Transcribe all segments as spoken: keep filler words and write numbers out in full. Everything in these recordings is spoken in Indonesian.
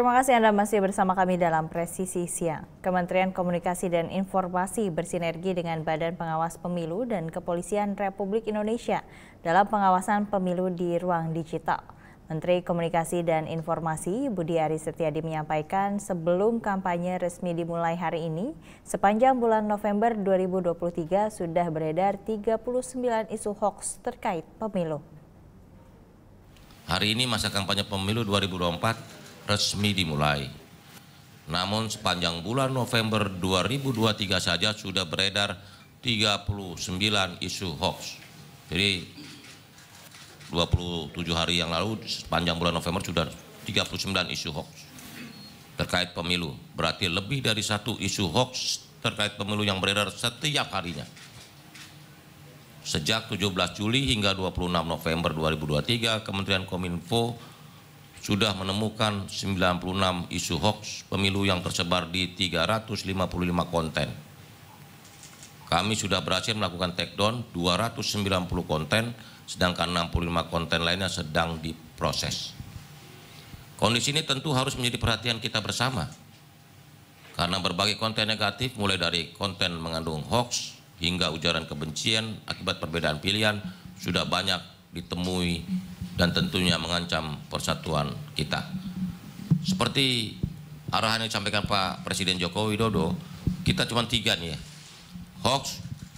Terima kasih Anda masih bersama kami dalam Presisi Siang. Kementerian Komunikasi dan Informasi bersinergi dengan Badan Pengawas Pemilu dan Kepolisian Republik Indonesia dalam pengawasan pemilu di ruang digital. Menteri Komunikasi dan Informasi Budi Aris Setiadi menyampaikan sebelum kampanye resmi dimulai hari ini, sepanjang bulan November dua ribu dua puluh tiga sudah beredar tiga puluh sembilan isu hoaks terkait pemilu. Hari ini masa kampanye pemilu dua ribu dua puluh empat resmi dimulai. Namun sepanjang bulan November dua ribu dua puluh tiga saja sudah beredar tiga puluh sembilan isu hoax. Jadi dua puluh tujuh hari yang lalu sepanjang bulan November sudah tiga puluh sembilan isu hoax terkait pemilu. Berarti lebih dari satu isu hoax terkait pemilu yang beredar setiap harinya. Sejak tujuh belas Juli hingga dua puluh enam November dua ribu dua puluh tiga, Kementerian Kominfo sudah menemukan sembilan puluh enam isu hoax pemilu yang tersebar di tiga ratus lima puluh lima konten. Kami sudah berhasil melakukan take down dua ratus sembilan puluh konten, sedangkan enam puluh lima konten lainnya sedang diproses. Kondisi ini tentu harus menjadi perhatian kita bersama, karena berbagai konten negatif mulai dari konten mengandung hoax hingga ujaran kebencian akibat perbedaan pilihan sudah banyak ditemui dan tentunya mengancam persatuan kita. Seperti arahan yang disampaikan Pak Presiden Joko Widodo, kita cuma tiga nih ya, hoax,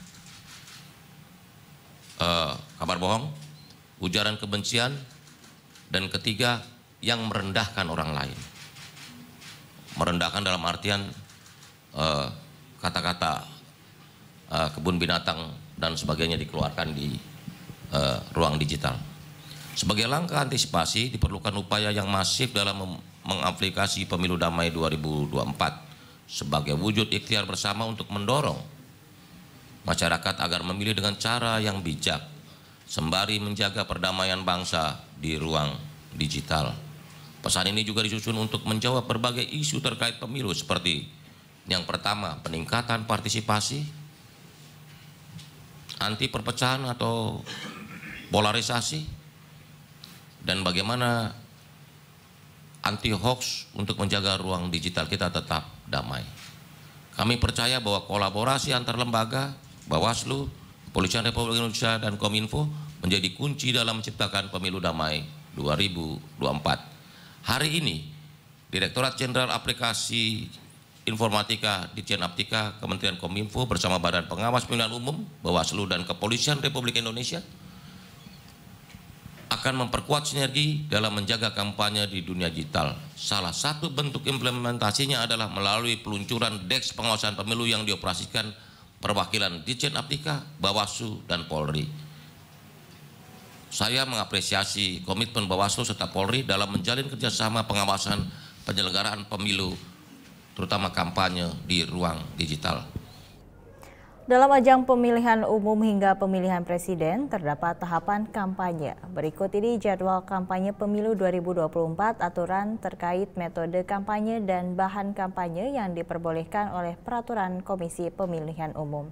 eh, kabar bohong, ujaran kebencian, dan ketiga yang merendahkan orang lain. Merendahkan dalam artian eh, kata-kata eh, kebun binatang dan sebagainya dikeluarkan di eh, ruang digital. Sebagai langkah antisipasi, diperlukan upaya yang masif dalam mengaplikasi pemilu damai dua ribu dua puluh empat sebagai wujud ikhtiar bersama untuk mendorong masyarakat agar memilih dengan cara yang bijak, sembari menjaga perdamaian bangsa di ruang digital. Pesan ini juga disusun untuk menjawab berbagai isu terkait pemilu seperti yang pertama, peningkatan partisipasi, anti perpecahan atau polarisasi, dan bagaimana anti hoax untuk menjaga ruang digital kita tetap damai. Kami percaya bahwa kolaborasi antar lembaga, Bawaslu, Kepolisian Republik Indonesia, dan Kominfo menjadi kunci dalam menciptakan pemilu damai dua ribu dua puluh empat. Hari ini, Direktorat Jenderal Aplikasi Informatika Ditjen Aptika Kementerian Kominfo bersama Badan Pengawas Pemilihan Umum, Bawaslu, dan Kepolisian Republik Indonesia akan memperkuat sinergi dalam menjaga kampanye di dunia digital. Salah satu bentuk implementasinya adalah melalui peluncuran Deks Pengawasan Pemilu yang dioperasikan perwakilan Ditjen Aptika, Bawaslu, dan Polri. Saya mengapresiasi komitmen Bawaslu serta Polri dalam menjalin kerjasama pengawasan penyelenggaraan pemilu, terutama kampanye di ruang digital. Dalam ajang pemilihan umum hingga pemilihan presiden, terdapat tahapan kampanye. Berikut ini jadwal kampanye pemilu dua ribu dua puluh empat, aturan terkait metode kampanye dan bahan kampanye yang diperbolehkan oleh Peraturan Komisi Pemilihan Umum.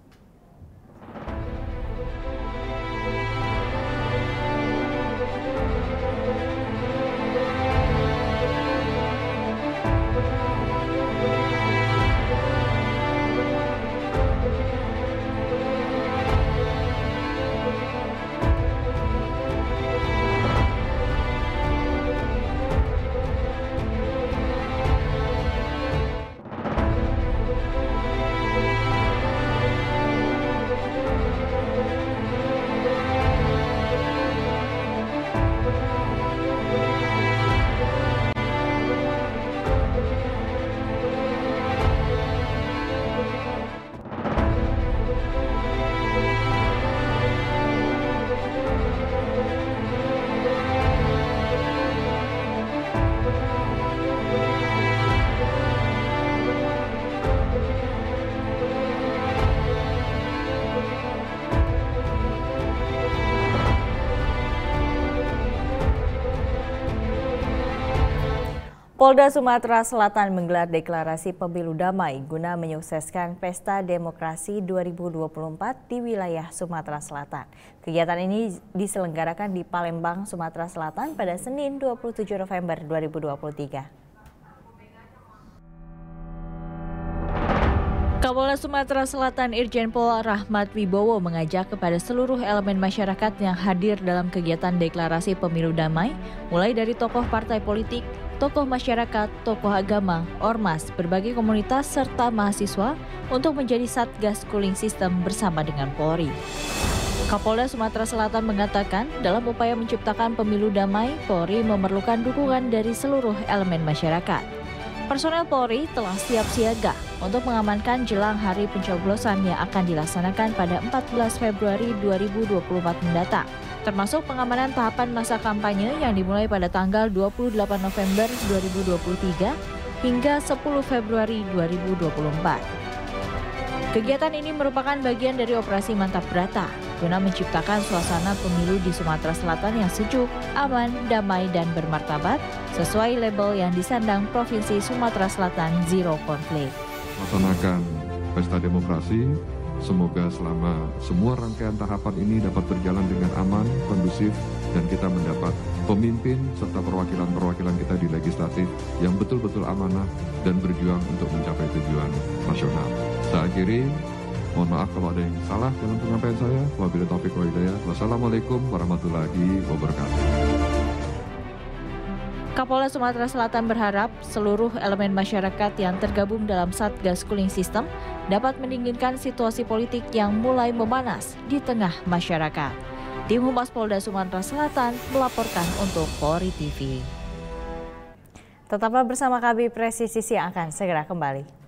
Polda Sumatera Selatan menggelar deklarasi pemilu damai guna menyukseskan Pesta Demokrasi dua ribu dua puluh empat di wilayah Sumatera Selatan. Kegiatan ini diselenggarakan di Palembang, Sumatera Selatan pada Senin dua puluh tujuh November dua ribu dua puluh tiga. Kapolda Sumatera Selatan Irjen Pol Rahmat Wibowo mengajak kepada seluruh elemen masyarakat yang hadir dalam kegiatan deklarasi pemilu damai, mulai dari tokoh partai politik, tokoh masyarakat, tokoh agama, ormas, berbagai komunitas, serta mahasiswa untuk menjadi Satgas Cooling System bersama dengan Polri. Kapolda Sumatera Selatan mengatakan dalam upaya menciptakan pemilu damai, Polri memerlukan dukungan dari seluruh elemen masyarakat. Personel Polri telah siap siaga untuk mengamankan jelang hari pencoblosan yang akan dilaksanakan pada empat belas Februari dua ribu dua puluh empat mendatang, termasuk pengamanan tahapan masa kampanye yang dimulai pada tanggal dua puluh delapan November dua ribu dua puluh tiga hingga sepuluh Februari dua ribu dua puluh empat. Kegiatan ini merupakan bagian dari operasi Mantap Brata, guna menciptakan suasana pemilu di Sumatera Selatan yang sejuk, aman, damai, dan bermartabat, sesuai label yang disandang Provinsi Sumatera Selatan Zero Konflik. Melaksanakan pesta demokrasi, semoga selama semua rangkaian tahapan ini dapat berjalan dengan aman, kondusif, dan kita mendapat pemimpin serta perwakilan-perwakilan kita di legislatif yang betul-betul amanah dan berjuang untuk mencapai tujuan nasional. Saya akhiri, mohon maaf kalau ada yang salah dalam penyampaian saya. Wabillahi taufiq wal hidayah. Wassalamualaikum warahmatullahi wabarakatuh. Kapolda Sumatera Selatan berharap seluruh elemen masyarakat yang tergabung dalam Satgas Cooling System dapat mendinginkan situasi politik yang mulai memanas di tengah masyarakat. Tim Humas Polda Sumatera Selatan melaporkan untuk Polri T V. Tetaplah bersama kami, Presisi Siang akan segera kembali.